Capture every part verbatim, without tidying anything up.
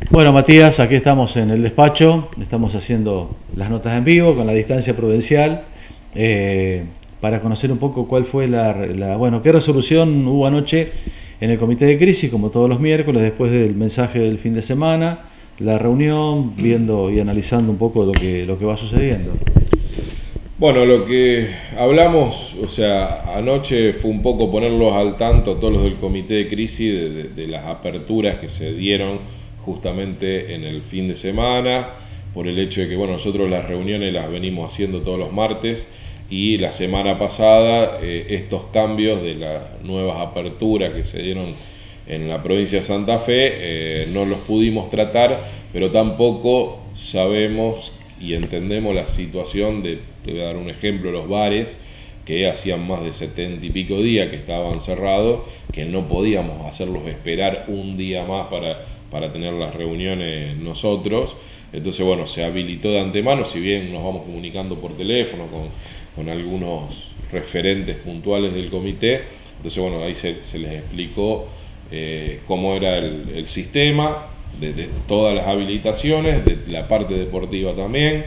Bueno, Matías, aquí estamos en el despacho, estamos haciendo las notas en vivo con la distancia prudencial, eh, para conocer un poco cuál fue la, la, bueno, qué resolución hubo anoche en el comité de crisis, como todos los miércoles, después del mensaje del fin de semana, la reunión, viendo y analizando un poco lo que, lo que va sucediendo. Bueno, lo que hablamos, o sea, anoche fue un poco ponerlos al tanto a todos los del comité de crisis de, de, de las aperturas que se dieron justamente en el fin de semana, por el hecho de que, bueno, nosotros las reuniones las venimos haciendo todos los martes y la semana pasada eh, estos cambios de las nuevas aperturas que se dieron en la provincia de Santa Fe eh, no los pudimos tratar, pero tampoco sabemos y entendemos la situación de, te voy a dar un ejemplo, los bares que hacían más de setenta y pico días que estaban cerrados, que no podíamos hacerlos esperar un día más para, para tener las reuniones nosotros. Entonces, bueno, se habilitó de antemano, si bien nos vamos comunicando por teléfono con, con algunos referentes puntuales del comité. Entonces, bueno, ahí se, se les explicó eh, cómo era el, el sistema, de, de todas las habilitaciones, de la parte deportiva también.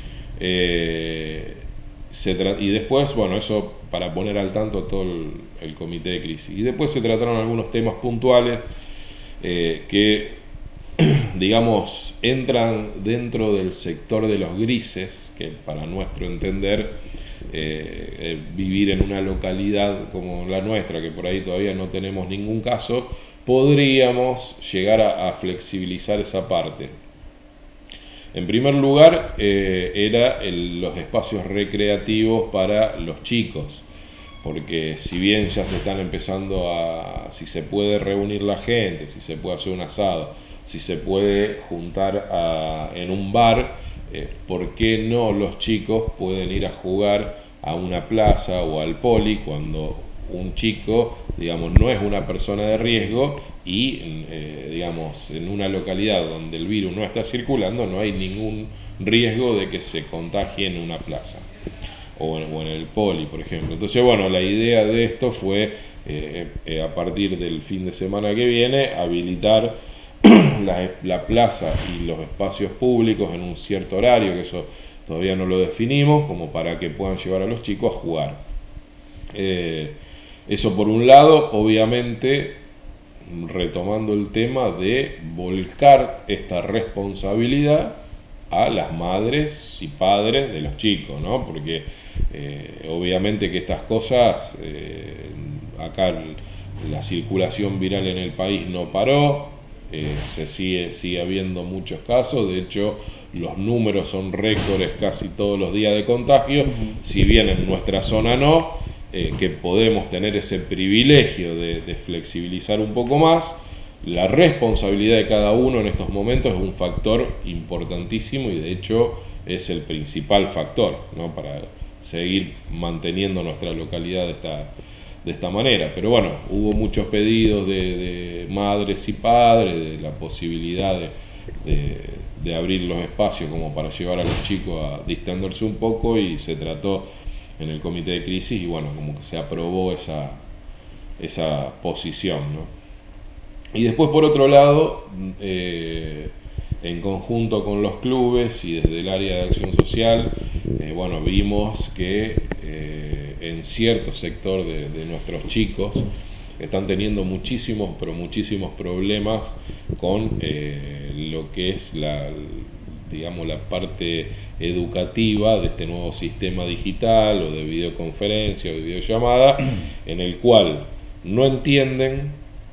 Eh, se y después, bueno, eso para poner al tanto a todo el, el comité de crisis. Y después se trataron algunos temas puntuales eh, que, digamos, entran dentro del sector de los grises, que para nuestro entender, eh, eh, vivir en una localidad como la nuestra, que por ahí todavía no tenemos ningún caso, podríamos llegar a, a flexibilizar esa parte. En primer lugar, eh, era el, los espacios recreativos para los chicos, porque si bien ya se están empezando a, si se puede reunir la gente, si se puede hacer un asado, si se puede juntar a, en un bar, eh, ¿por qué no los chicos pueden ir a jugar a una plaza o al poli cuando un chico, digamos, no es una persona de riesgo y, eh, digamos, en una localidad donde el virus no está circulando, no hay ningún riesgo de que se contagie en una plaza o en, o en el poli, por ejemplo? Entonces, bueno, la idea de esto fue, eh, eh, a partir del fin de semana que viene, habilitar la, la plaza y los espacios públicos en un cierto horario, que eso todavía no lo definimos, como para que puedan llevar a los chicos a jugar. Eh, Eso por un lado, obviamente, retomando el tema de volcar esta responsabilidad a las madres y padres de los chicos, ¿no? Porque eh, obviamente que estas cosas, eh, acá la circulación viral en el país no paró, eh, se sigue, sigue habiendo muchos casos, de hecho los números son récords casi todos los días de contagio, uh-huh. Si bien en nuestra zona no, Eh, que podemos tener ese privilegio de, de flexibilizar un poco más, la responsabilidad de cada uno en estos momentos es un factor importantísimo y de hecho es el principal factor, ¿no?, para seguir manteniendo nuestra localidad de esta, de esta manera. Pero bueno, hubo muchos pedidos de, de madres y padres, de la posibilidad de, de, de abrir los espacios como para llevar a los chicos a distenderse un poco, y se trató en el comité de crisis y bueno, como que se aprobó esa, esa posición, ¿no? Y después, por otro lado, eh, en conjunto con los clubes y desde el área de acción social, eh, bueno, vimos que eh, en cierto sector de, de nuestros chicos están teniendo muchísimos, pero muchísimos problemas con eh, lo que es la, digamos, la parte educativa de este nuevo sistema digital o de videoconferencia o de videollamada, en el cual no entienden,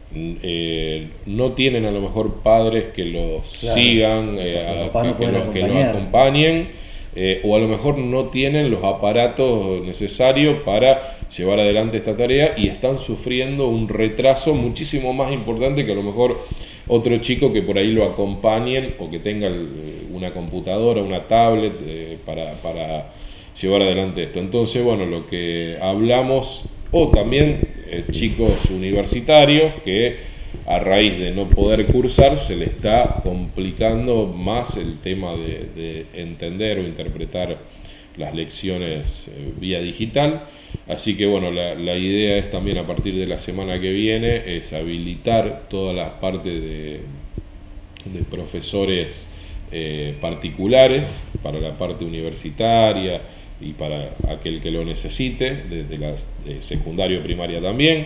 eh, no tienen a lo mejor padres que los claro, sigan, eh, a, que, que, los, que los acompañen, eh, o a lo mejor no tienen los aparatos necesarios para llevar adelante esta tarea y están sufriendo un retraso muchísimo más importante que a lo mejor otro chico que por ahí lo acompañen o que tenga una computadora, una tablet eh, para, para llevar adelante esto. Entonces, bueno, lo que hablamos, o también eh, chicos universitarios que a raíz de no poder cursar se le está complicando más el tema de, de entender o interpretar las lecciones eh, vía digital. Así que bueno, la, la idea es también a partir de la semana que viene es habilitar todas las partes de, de profesores eh, particulares para la parte universitaria y para aquel que lo necesite, desde la de secundario primaria también.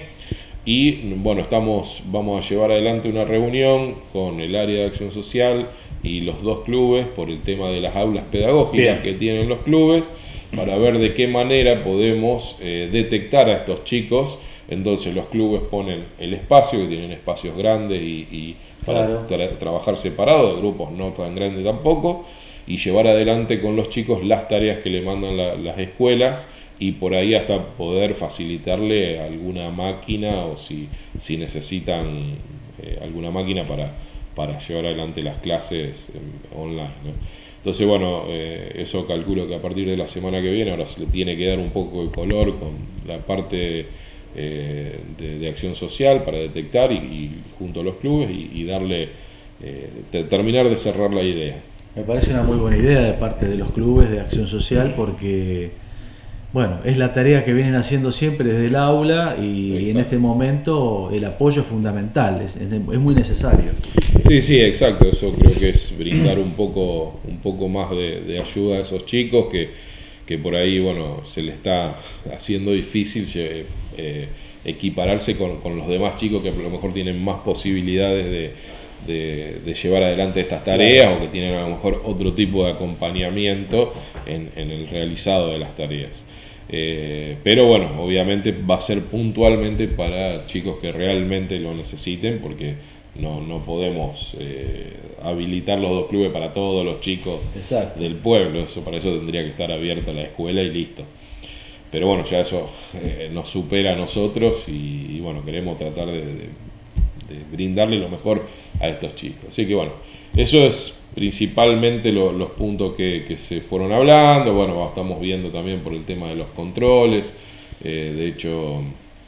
Y bueno, estamos, vamos a llevar adelante una reunión con el área de acción social y los dos clubes por el tema de las aulas pedagógicas Bien. que tienen los clubes, para ver de qué manera podemos eh, detectar a estos chicos. Entonces los clubes ponen el espacio, que tienen espacios grandes y, y para claro. tra trabajar separado, de grupos no tan grandes tampoco, y llevar adelante con los chicos las tareas que le mandan la, las escuelas, y por ahí hasta poder facilitarle alguna máquina, o si, si necesitan eh, alguna máquina para, para llevar adelante las clases eh, online, ¿no? Entonces, bueno, eh, eso calculo que a partir de la semana que viene ahora se le tiene que dar un poco de color con la parte eh, de, de acción social para detectar y, y junto a los clubes y, y darle, eh, de, terminar de cerrar la idea. Me parece una muy buena idea de parte de los clubes de acción social, porque bueno, es la tarea que vienen haciendo siempre desde el aula, y, y en este momento el apoyo es fundamental, es, es, es muy necesario. Sí, sí, exacto, eso creo que es brindar un poco, un poco más de, de ayuda a esos chicos que, que por ahí, bueno, se les está haciendo difícil eh, equipararse con, con los demás chicos que a lo mejor tienen más posibilidades de, de, de llevar adelante estas tareas, claro. o que tienen a lo mejor otro tipo de acompañamiento en, en el realizado de las tareas. Eh, pero bueno, obviamente va a ser puntualmente para chicos que realmente lo necesiten, porque no, no podemos eh, habilitar los dos clubes para todos los chicos Exacto. del pueblo. Eso, para eso tendría que estar abierta la escuela y listo. Pero bueno, ya eso eh, nos supera a nosotros, y, y bueno, queremos tratar de, de, de brindarle lo mejor a estos chicos. Así que bueno, eso es principalmente lo, los puntos que, que se fueron hablando. Bueno, estamos viendo también por el tema de los controles. Eh, de hecho,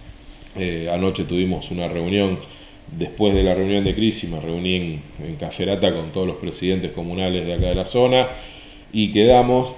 eh, anoche tuvimos una reunión, después de la reunión de crisis, me reuní en, en Caferata con todos los presidentes comunales de acá de la zona, y quedamos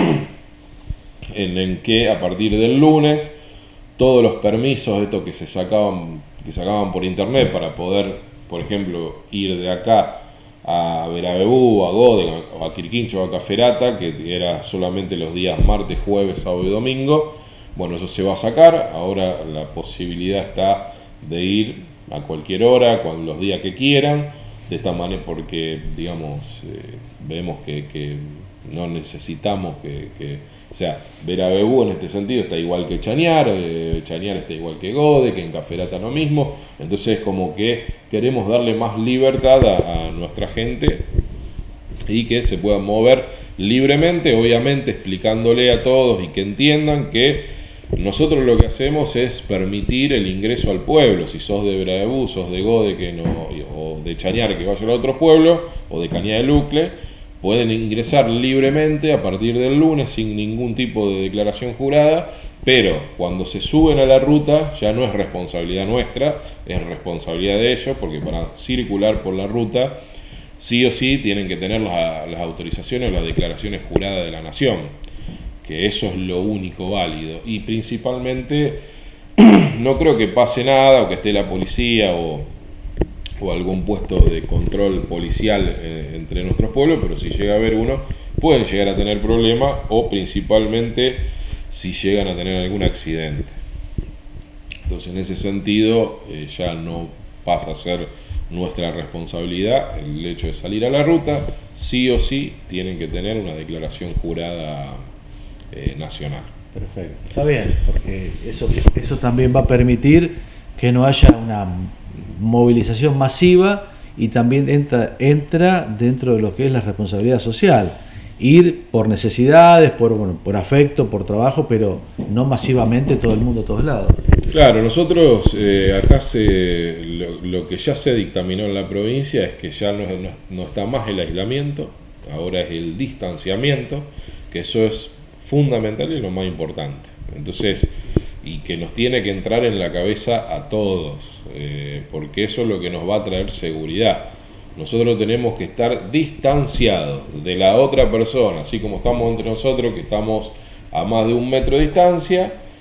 en, en que a partir del lunes todos los permisos, estos que se sacaban, que sacaban por internet para poder, por ejemplo, ir de acá a Verabebú, a Gode, o a Quirquincho, o a Caferata, que era solamente los días martes, jueves, sábado y domingo, bueno, eso se va a sacar. Ahora la posibilidad está de ir a cualquier hora, con los días que quieran, de esta manera, porque digamos, eh, vemos que, que no necesitamos que, que, o sea, Verabebú en este sentido está igual que Chañar, eh, Chañar está igual que Gode, que en Caferata lo mismo. Entonces como que queremos darle más libertad a, a nuestra gente, y que se puedan mover libremente, obviamente explicándole a todos y que entiendan que nosotros lo que hacemos es permitir el ingreso al pueblo. Si sos de Verabebú, sos de Gode, que no, o de Chañar, que vayan a otros pueblos, o de Cañada de Lucle, pueden ingresar libremente a partir del lunes sin ningún tipo de declaración jurada, pero cuando se suben a la ruta ya no es responsabilidad nuestra, es responsabilidad de ellos, porque para circular por la ruta sí o sí tienen que tener las, las autorizaciones o las declaraciones juradas de la Nación, que eso es lo único válido. Y principalmente no creo que pase nada, o que esté la policía o, o algún puesto de control policial eh, entre nuestros pueblos, pero si llega a haber uno, pueden llegar a tener problemas, o principalmente si llegan a tener algún accidente. Entonces, en ese sentido, eh, ya no pasa a ser nuestra responsabilidad el hecho de salir a la ruta. Sí o sí tienen que tener una declaración jurada eh, nacional. Perfecto, está bien, porque eso, eso también va a permitir que no haya una movilización masiva, y también entra, entra dentro de lo que es la responsabilidad social. Ir por necesidades, por, bueno, por afecto, por trabajo, pero no masivamente todo el mundo a todos lados. Claro, nosotros eh, acá se, lo, lo que ya se dictaminó en la provincia es que ya no, no, no está más el aislamiento, ahora es el distanciamiento, que eso es fundamental y lo más importante. Entonces, y que nos tiene que entrar en la cabeza a todos, eh, porque eso es lo que nos va a traer seguridad. Nosotros tenemos que estar distanciados de la otra persona, así como estamos entre nosotros, que estamos a más de un metro de distancia.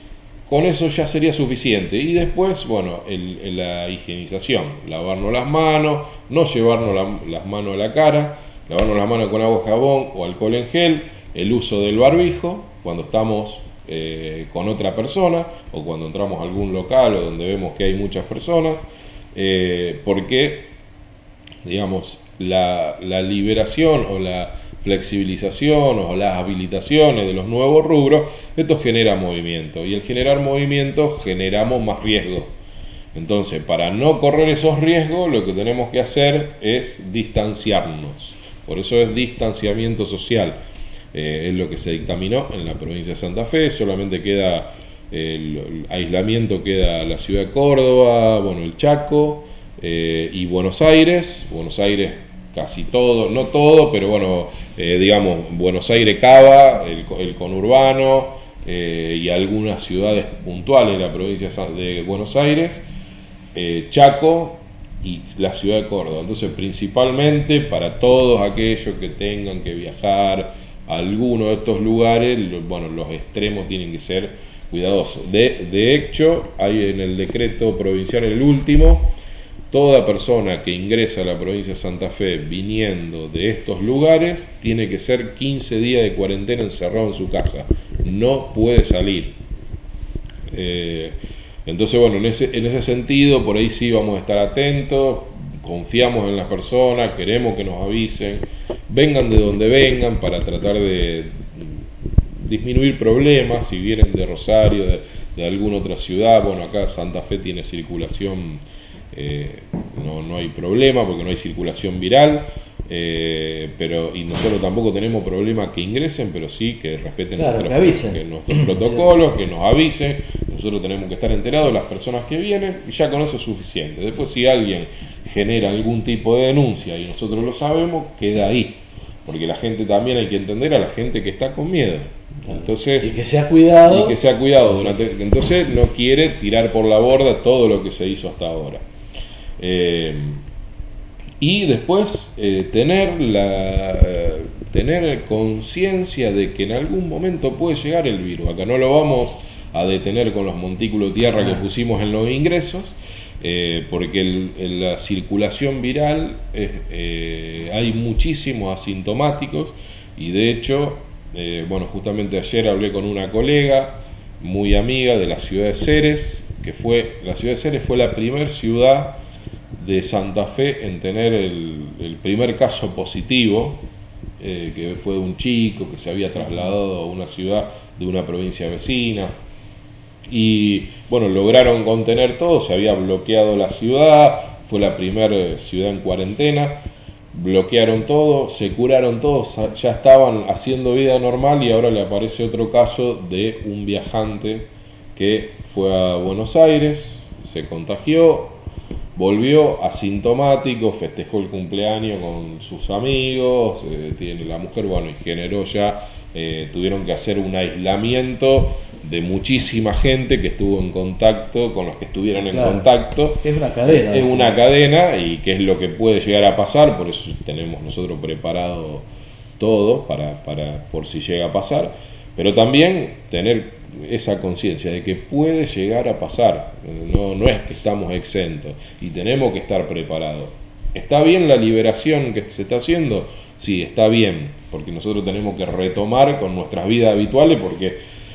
con eso ya sería suficiente. Y después, bueno, el, la higienización, lavarnos las manos, no llevarnos la, las manos a la cara, lavarnos las manos con agua, jabón o alcohol en gel, el uso del barbijo cuando estamos eh, con otra persona o cuando entramos a algún local o donde vemos que hay muchas personas, eh, porque, digamos, la, la liberación o la flexibilización o las habilitaciones de los nuevos rubros, esto genera movimiento, y al generar movimiento generamos más riesgo. Entonces, para no correr esos riesgos, lo que tenemos que hacer es distanciarnos. Por eso es distanciamiento social. Eh, es lo que se dictaminó en la provincia de Santa Fe. Solamente queda el, el aislamiento, queda la ciudad de Córdoba, bueno, el Chaco eh, y Buenos Aires. Buenos Aires casi todo, no todo, pero bueno, eh, digamos, Buenos Aires, Cava, el, el conurbano eh, y algunas ciudades puntuales de la provincia de Buenos Aires, eh, Chaco y la ciudad de Córdoba. Entonces, principalmente para todos aquellos que tengan que viajar a alguno de estos lugares, bueno, los extremos tienen que ser cuidadosos. De, de hecho, hay en el decreto provincial, el último, toda persona que ingresa a la provincia de Santa Fe viniendo de estos lugares tiene que ser quince días de cuarentena encerrado en su casa. No puede salir. Eh, entonces, bueno, en ese, en ese sentido, por ahí sí vamos a estar atentos, confiamos en las personas, queremos que nos avisen, vengan de donde vengan para tratar de disminuir problemas, si vienen de Rosario, de, de alguna otra ciudad. Bueno, acá Santa Fe tiene circulación, eh, no, no hay problema porque no hay circulación viral, eh, pero y nosotros tampoco tenemos problema que ingresen, pero sí que respeten claro, nuestros, que que nuestros protocolos, que nos avisen. Nosotros tenemos que estar enterados de las personas que vienen y ya con eso es suficiente. Después, si alguien genera algún tipo de denuncia y nosotros lo sabemos, queda ahí, porque la gente también, hay que entender a la gente que está con miedo. Entonces, y que sea cuidado. Y que sea cuidado durante, entonces no quiere tirar por la borda todo lo que se hizo hasta ahora. Eh, y después eh, tener la eh, tener conciencia de que en algún momento puede llegar el virus. Acá no lo vamos a detener con los montículos de tierra que pusimos en los ingresos, eh, porque el, el, la circulación viral es, eh, hay muchísimos asintomáticos, y de hecho, eh, bueno, justamente ayer hablé con una colega muy amiga de la ciudad de Ceres, que fue, la ciudad de Ceres fue la primera ciudad de Santa Fe en tener el, el primer caso positivo, eh, que fue de un chico que se había trasladado a una ciudad de una provincia vecina. Y bueno, lograron contener todo, se había bloqueado la ciudad, fue la primera ciudad en cuarentena, bloquearon todo, se curaron todos, ya estaban haciendo vida normal, y ahora le aparece otro caso de un viajante que fue a Buenos Aires, se contagió, volvió asintomático, festejó el cumpleaños con sus amigos, eh, tiene la mujer, bueno, y generó ya, eh, tuvieron que hacer un aislamiento de muchísima gente que estuvo en contacto, con los que estuvieron en claro, contacto. Es una cadena. Es una cadena, y que es lo que puede llegar a pasar, por eso tenemos nosotros preparado todo para, para por si llega a pasar, pero también tener esa conciencia de que puede llegar a pasar, no, no es que estamos exentos y tenemos que estar preparados. ¿Está bien la liberación que se está haciendo? Sí, está bien, porque nosotros tenemos que retomar con nuestras vidas habituales, porque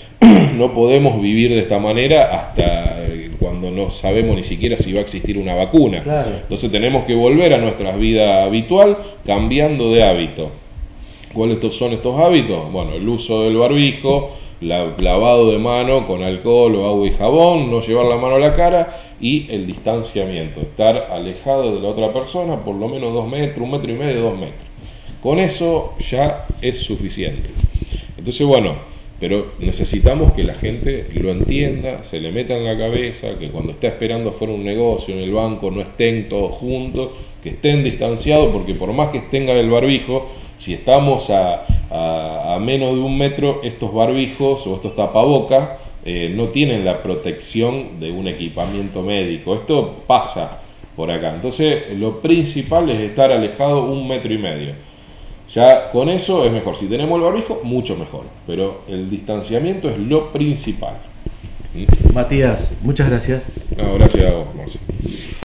no podemos vivir de esta manera hasta cuando no sabemos ni siquiera si va a existir una vacuna. Claro. Entonces tenemos que volver a nuestra vida habitual cambiando de hábito. ¿Cuáles son estos hábitos? Bueno, el uso del barbijo, la, lavado de mano con alcohol o agua y jabón, no llevar la mano a la cara, y el distanciamiento, estar alejado de la otra persona por lo menos dos metros, un metro y medio, dos metros. Con eso ya es suficiente. Entonces, bueno, pero necesitamos que la gente lo entienda, se le meta en la cabeza que cuando está esperando fuera un negocio, en el banco, no estén todos juntos, que estén distanciados, porque por más que tengan el barbijo, si estamos a, a, a menos de un metro, estos barbijos o estos tapabocas eh, no tienen la protección de un equipamiento médico. Esto pasa por acá. Entonces, lo principal es estar alejado un metro y medio. Ya con eso es mejor. Si tenemos el barbijo, mucho mejor. Pero el distanciamiento es lo principal. Matías, muchas gracias. No, gracias a vos, Marcio.